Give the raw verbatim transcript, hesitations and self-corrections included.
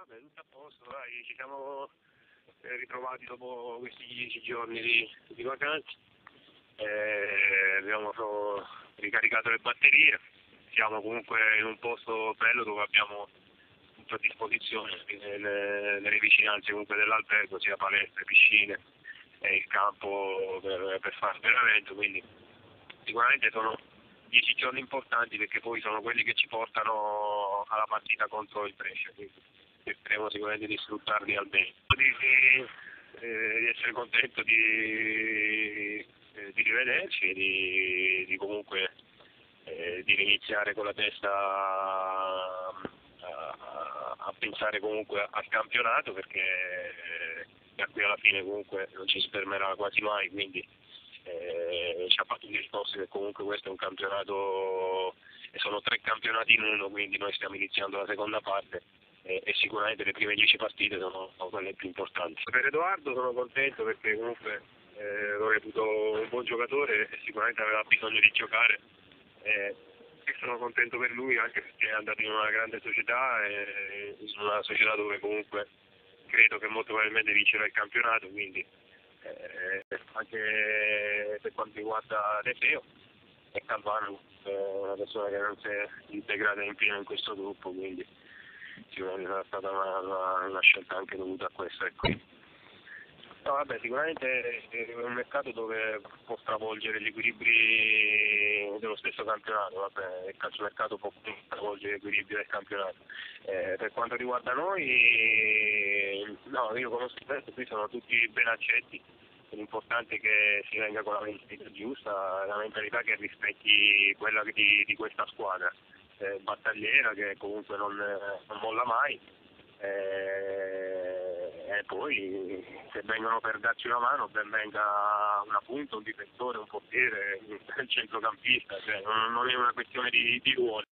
Vabbè, tutto a posto, dai, ci siamo eh, ritrovati dopo questi dieci giorni di, di vacanza, eh, abbiamo so, ricaricato le batterie, siamo comunque in un posto bello dove abbiamo tutto a disposizione, nelle, nelle vicinanze comunque dell'albergo, sia palestre, piscine e il campo per, per fare allenamento, quindi sicuramente sono dieci giorni importanti perché poi sono quelli che ci portano alla partita contro il Brescia, quindi cercheremo sicuramente di sfruttarli al meglio. Di, di, eh, di essere contento di, eh, di rivederci e di, di comunque eh, di riniziare con la testa a, a, a pensare comunque al campionato, perché eh, da qui alla fine comunque non ci si fermerà quasi mai, quindi eh, ci ha fatto un discorso che comunque questo è un campionato e sono tre campionati in uno, quindi noi stiamo iniziando la seconda parte e, e sicuramente le prime dieci partite sono, sono quelle più importanti. Per Edoardo sono contento perché comunque eh, l'ho reputo un buon giocatore e sicuramente aveva bisogno di giocare eh, e sono contento per lui anche perché è andato in una grande società e in una società dove comunque credo che molto probabilmente vincerà il campionato, quindi eh, anche per quanto riguarda De Feo e Calvano è una persona che non si è integrata in pieno in questo gruppo, quindi sicuramente sarà stata una, una, una scelta anche dovuta a questo. Ecco. No, vabbè, sicuramente è un mercato dove può stravolgere gli equilibri dello stesso campionato, vabbè, il calciomercato può stravolgere gli equilibri del campionato. Eh, per quanto riguarda noi, no, io conosco questo, qui sono tutti ben accetti, l'importante è che si venga con la mentalità giusta, la mentalità che rispetti quella di, di questa squadra, eh, battagliera che comunque non, non molla mai. Eh, e poi se vengono per darci una mano ben venga una punta, un difensore, un portiere, un centrocampista, cioè non, non è una questione di, di ruoli.